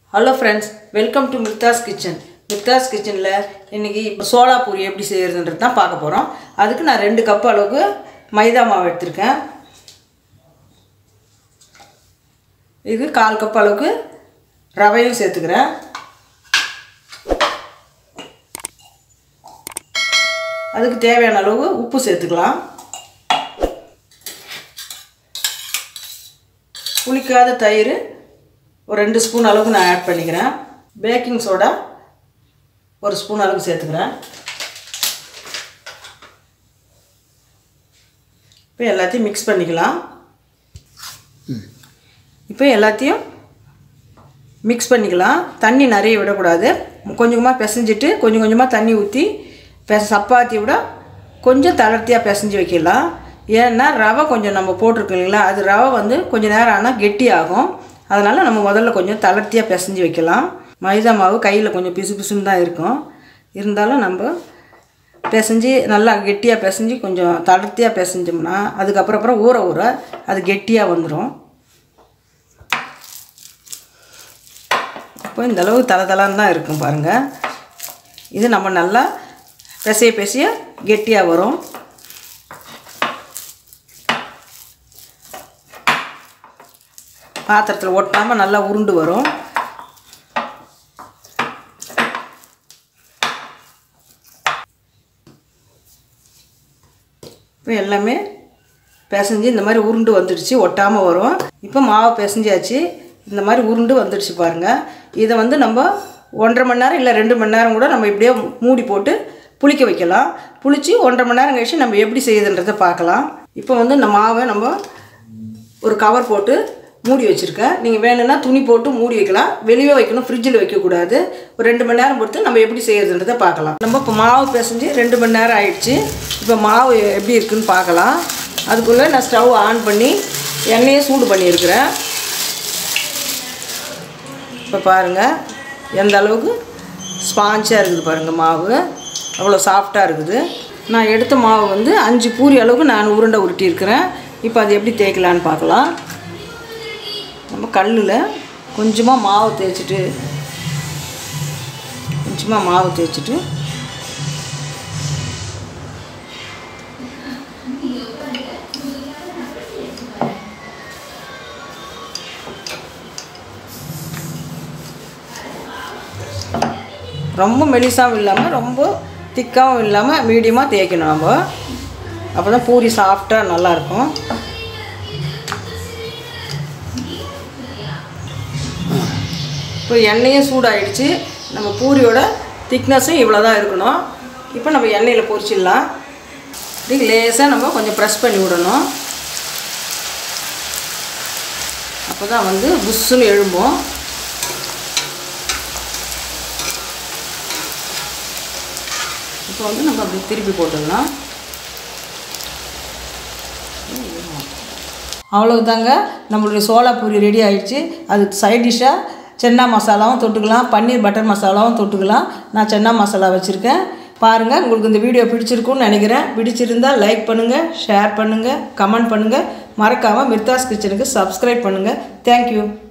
Hello friends, welcome to Mirtha's Kitchen. Mirtha's Kitchen la இன்னைக்கு சோளா பூரி எப்படி செய்யறதுன்றது தான் பார்க்க போறோம். அதுக்கு நான் 2 கப் அளவுக்கு மைதா மாவு எடுத்துர்க்கேன். இது 1/4 கப் அளவுக்கு ரவையும் சேர்த்துக்கிறேன். அதுக்கு தேவையான அளவு உப்பு சேர்த்துக்கலாம். புளிக்காத தயிர் ஒரு 2 ஸ்பூன் அளவுக்கு நான் ஆட் பண்ணிக்கிறேன். பேக்கிங் சோடா ஒரு ஸ்பூன் அளவுக்கு சேர்த்துக்கிறேன். இப்போ எல்லாத்தையும் மிக்ஸ் பண்ணிக்கலாம். இப்போ எல்லாத்தையும் மிக்ஸ் பண்ணிக்கலாம். தண்ணி நிறைய விடக்கூடாது. கொஞ்சமாக பிசைஞ்சிட்டு கொஞ்சம் கொஞ்சமாக தண்ணி ஊற்றி சப்பாத்தி விட கொஞ்சம் தளர்த்தியாக பிசைஞ்சு வைக்கலாம். ஏன்னா ரவை கொஞ்சம் நம்ம போட்டிருக்கோம் இல்லைங்களா, அது ரவை வந்து கொஞ்சம் நேரம் ஆனால் கெட்டி ஆகும். அதனால் நம்ம முதல்ல கொஞ்சம் தளர்த்தியாக பிசைஞ்சு வைக்கலாம். மைதா மாவு கையில் கொஞ்சம் பிசு பிசுன்னு தான் இருக்கும். இருந்தாலும் நம்ம பிசைஞ்சு நல்லா கெட்டியாக பிசைஞ்சு கொஞ்சம் தளர்த்தியாக பிசைஞ்சோம்னா அதுக்கப்புறம் ஊற ஊற அது கெட்டியாக வந்துடும். இப்போ இந்தளவு தளதளன்னு தான் இருக்கும் பாருங்கள். இது நம்ம நல்லா பிசைய கெட்டியாக வரும். பாத்திரத்தில் ஒட்டாமல் நல்லா உருண்டு வரும். இப்போ எல்லாமே பிசைஞ்சு இந்த மாதிரி உருண்டு வந்துடுச்சு, ஒட்டாமல் வரும். இப்போ மாவு பிசைஞ்சாச்சு, இந்த மாதிரி உருண்டு வந்துடுச்சு பாருங்கள். இதை வந்து நம்ம 1.5 மணி நேரம் இல்லை 2 மணி நேரம் கூட நம்ம இப்படியே மூடி போட்டு புளிக்க வைக்கலாம். புளிச்சு 1.5 மணி நேரம் கழிச்சு நம்ம எப்படி செய்யுதுன்றதை பார்க்கலாம். இப்போ வந்து இந்த மாவை நம்ம ஒரு கவர் போட்டு மூடி வச்சுருக்கேன். நீங்கள் வேணும்னா துணி போட்டு மூடி வைக்கலாம். வெளியே வைக்கணும், ஃப்ரிட்ஜில் வைக்கக்கூடாது. ஒரு 2 மணி நேரம் பொறுத்து நம்ம எப்படி செய்யறதுன்றதை பார்க்கலாம். நம்ம இப்போ மாவு பிசைஞ்சு 2 மணி நேரம் ஆயிடுச்சு. இப்போ மாவு எப்படி இருக்குதுன்னு பார்க்கலாம். அதுக்குள்ளே நான் ஸ்டவ் ஆன் பண்ணி எண்ணெயை சூடு பண்ணியிருக்கிறேன். இப்போ பாருங்கள் எந்த அளவுக்கு ஸ்பாஞ்சாக இருக்குது பாருங்கள். மாவு அவ்வளோ சாஃப்டாக இருக்குது. நான் எடுத்த மாவு வந்து 5 பூரி அளவுக்கு நான் உருண்டை உருட்டியிருக்கிறேன். இப்போ அது எப்படி தேய்க்கலான்னு பார்க்கலாம். நம்ம கல்லில் கொஞ்சமாக மாவு தேய்ச்சிட்டு ரொம்ப மெலிசாவும் இல்லாமல் ரொம்ப திக்காகவும் இல்லாமல் மீடியமாக தேய்க்கணும். நம்ம அப்போ தான் பூரி சாஃப்டாக நல்லாயிருக்கும். இப்போ எண்ணெயும் சூடாகிடுச்சு. நம்ம பூரியோட திக்னஸும் இவ்வளோ தான் இருக்கணும். இப்போ நம்ம எண்ணெயில் பொரிச்சிடலாம். இப்படி லேசாக நம்ம கொஞ்சம் ப்ரெஸ் பண்ணி விடணும். அப்போ தான் வந்து புஷ்ஷுன்னு எழும்பும். இப்போ வந்து நம்ம அப்படி திருப்பி போட்டுடலாம். அவ்வளவுதாங்க, நம்மளுடைய சோளா பூரி ரெடி ஆகிடுச்சு. அது சைட் டிஷ்ஷாக சென்னா மசாலாவும் தொட்டுக்கலாம், பன்னீர் பட்டர் மசாலாவும் தொட்டுக்கலாம். நான் சென்னா மசாலா வச்சுருக்கேன். பாருங்கள், உங்களுக்கு இந்த வீடியோ பிடிச்சிருக்குன்னு நினைக்கிறேன். பிடிச்சிருந்தால் லைக் பண்ணுங்கள், ஷேர் பண்ணுங்கள், கமெண்ட் பண்ணுங்கள். மறக்காமல் மிர்தாஸ் கிச்சனுக்கு சப்ஸ்கிரைப் பண்ணுங்கள். தேங்க்யூ.